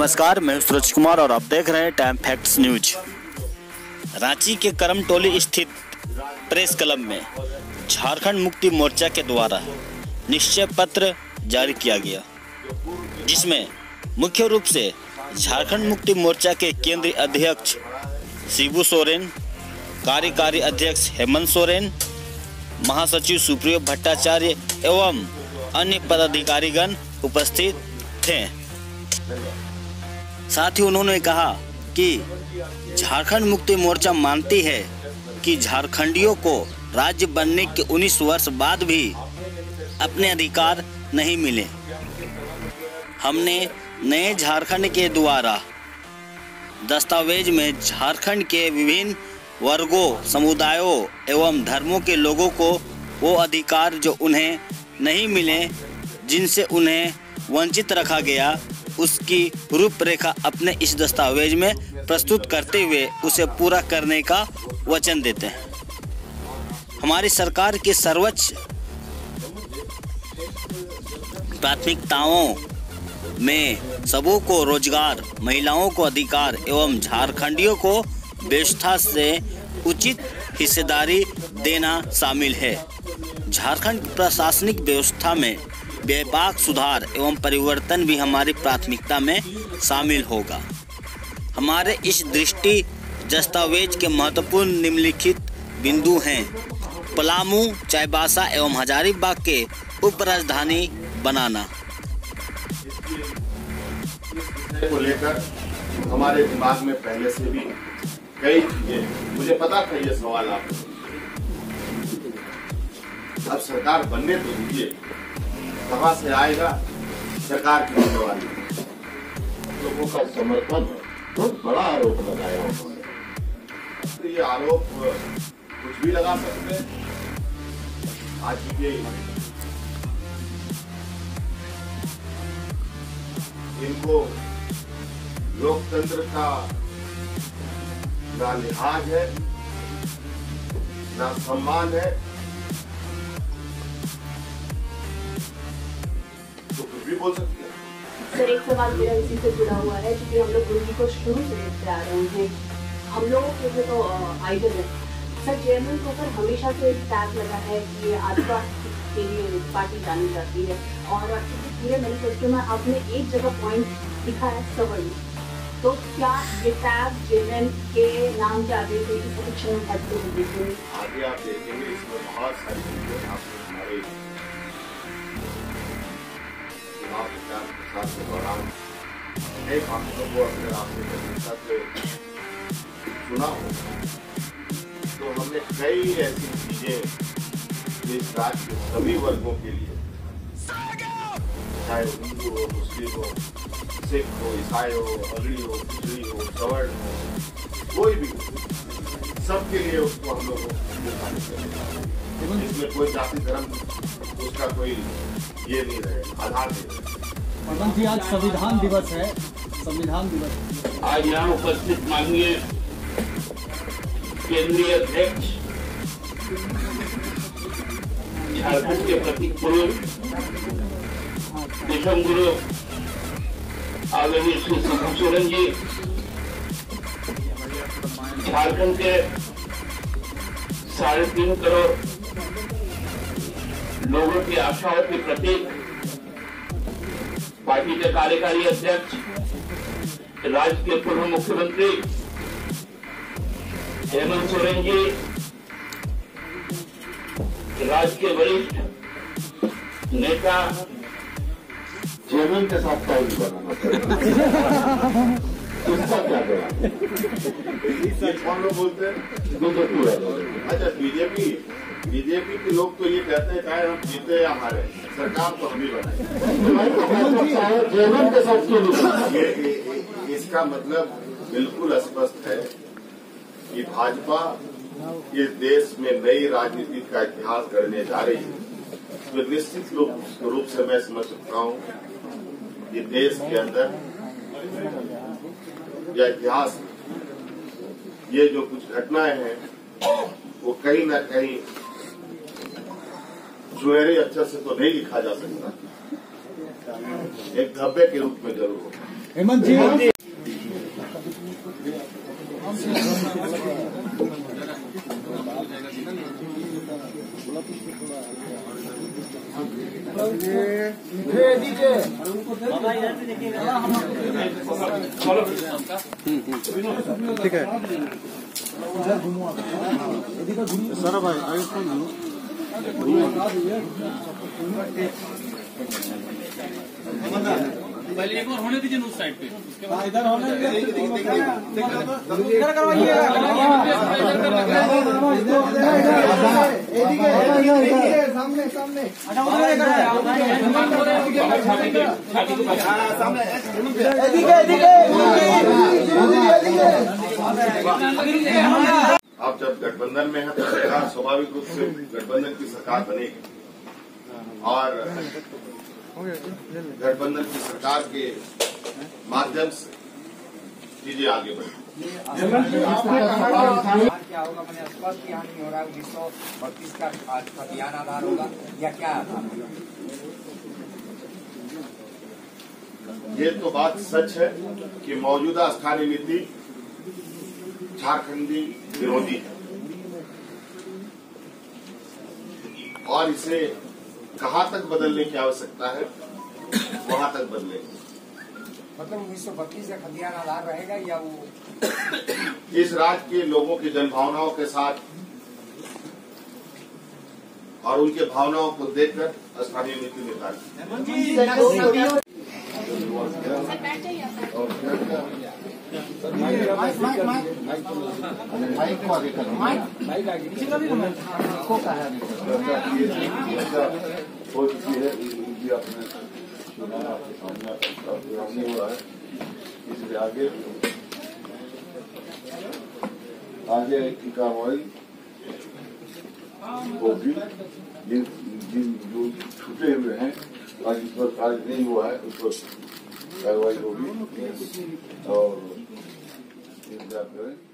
नमस्कार, मैं सूरज कुमार और आप देख रहे हैं टाइम फैक्ट्स न्यूज। रांची के करमटोली स्थित प्रेस क्लब में झारखंड मुक्ति मोर्चा के द्वारा निश्चय पत्र जारी किया गया, जिसमें मुख्य रूप से झारखंड मुक्ति मोर्चा के केंद्रीय अध्यक्ष शिबू सोरेन, कार्यकारी अध्यक्ष हेमंत सोरेन, महासचिव सुप्रियो भट्टाचार्य एवं अन्य पदाधिकारीगण उपस्थित थे। साथ ही उन्होंने कहा कि झारखंड मुक्ति मोर्चा मानती है कि झारखंडियों को राज्य बनने के 19 वर्ष बाद भी अपने अधिकार नहीं मिले। हमने नए झारखंड के द्वारा दस्तावेज में झारखंड के विभिन्न वर्गों, समुदायों एवं धर्मों के लोगों को वो अधिकार जो उन्हें नहीं मिले, जिनसे उन्हें वंचित रखा गया, उसकी रूपरेखा अपने इस दस्तावेज में प्रस्तुत करते हुए उसे पूरा करने का वचन देते हैं। हमारी सरकार की सर्वोच्च प्राथमिकताओं में सबों को रोजगार, महिलाओं को अधिकार एवं झारखंडियों को व्यवस्था से उचित हिस्सेदारी देना शामिल है। झारखंड प्रशासनिक व्यवस्था में व्यापक सुधार एवं परिवर्तन भी हमारी प्राथमिकता में शामिल होगा। हमारे इस दृष्टि दस्तावेज के महत्वपूर्ण निम्नलिखित बिंदु हैं: पलामू, चाईबासा एवं हजारीबाग के उप राजधानी बनाना। को लेकर हमारे दिमाग में पहले से भी कई चीजें, मुझे पता था ये सवाल आप, अब सरकार बनने तो दीजिए, कहां से आएगा सरकार की जिम्मेवारी। लोगों का समर्थन बहुत बड़ा आरोप लगाया उन्होंने। तो ये आरोप कुछ भी लगा सकते हैं। आज के इनको लोकतंत्र का ना लिहाज है, ना सम्मान है, तो कुछ भी बोल सकते हैं। सर, एक सवाल मेरा इसी से जुड़ा हुआ है, क्योंकि हम लोग गुरु को शुरू से देखते आ रहे हैं। हम लोगों के लिए तो आइडल है सर। चेयरमैन के ऊपर हमेशा से टैग लगा है कि ये आदिवासी के लिए पार्टी जानी जाती है, और पूरे मैनिफेस्टो में आपने एक जगह पॉइंट लिखा है सवर्ण। तो क्या ये टैग चेयरमैन के नाम के आगे से आगे आप देखेंगे, इसमें बहुत सारी चीजें आपको हमारे चुनाव प्रचार के दौरान एक हम लोगों को, अगर आपने गंभीरता से सुना हो, तो हमने कई ऐसी चीजें इस राज्य के सभी वर्गों के लिए, चाहे हिंदू हो, मुस्लिम हो, सिख हो, ईसाई हो, अगड़ी हो, पिछड़ी हो, सवर्ण हो, कोई भी हो, सबके लिए उसको हम लोग इसमें कोई जाति धर्म उसका कोई ये नहीं रहे, आधार नहीं रहे। आज संविधान दिवस है, संविधान दिवस आज यहाँ उपस्थित माननीय केंद्रीय अध्यक्ष, झारखंड के प्रतीक पुरुष, देशम गुरु आदरणीय श्री शिबू सोरेन जी, झारखंड के 3.5 करोड़ लोगों की आशाओं के प्रतीक, पार्टी के कार्यकारी अध्यक्ष, राज्य के पूर्व मुख्यमंत्री हेमंत सोरेन जी, राज्य के वरिष्ठ नेता, चेयरमैन के साथ टाइम बनाना चाहिए। इसका क्या करा? कौन लोग बोलते हैं? बीजेपी वाले। अच्छा, बीजेपी के लोग तो ये कहते हैं चाहे हम जीते या हारे, सरकार तो हम ही बनाए। चेयरमैन के साथ क्यों नहीं? इसका मतलब बिल्कुल स्पष्ट है कि भाजपा इस देश में नई राजनीति का इतिहास गढ़ने जा रही है। तो निश्चित रूप से मैं समझ सकता हूँ कि देश के अंदर या इतिहास ये जो कुछ घटनाएं हैं वो कहीं ना कहीं सुनहरे अक्षर से तो नहीं लिखा जा सकता, एक धब्बे के रूप में जरूर होगा। हेमंत जी ठीक है सारा भाई पहले एक और होने दीजिए उस साइड पे, उसके बाद इधर होने सामने सामने आप जब गठबंधन में है तो सरकार स्वाभाविक रूप से गठबंधन की सरकार बनेगी और गठबंधन की सरकार के माध्यम से चीजें आगे बढ़ेंगी। क्या होगा, मैंने स्पष्ट यहाँ नहीं हो रहा है 1932 का खतियान आधार होगा या क्या आधार? ये तो बात सच है कि मौजूदा स्थानीय नीति झारखंडी विरोधी है और इसे कहाँ तक बदलने की आवश्यकता है वहां तक बदलेंगे। मतलब 1932 का खतियान आधार रहेगा या वो इस राज्य के लोगों की जनभावनाओं के साथ और उनके भावनाओं को देखकर स्थानीय नीति निर्धारित। हो चुकी है आपने सुना, नहीं हो रहा है, इसलिए आगे की कार्रवाई होगी। जिन जो छूटे हुए हैं और जिस पर कार्य नहीं हुआ है उस पर कार्रवाई होगी और इंतजार करें।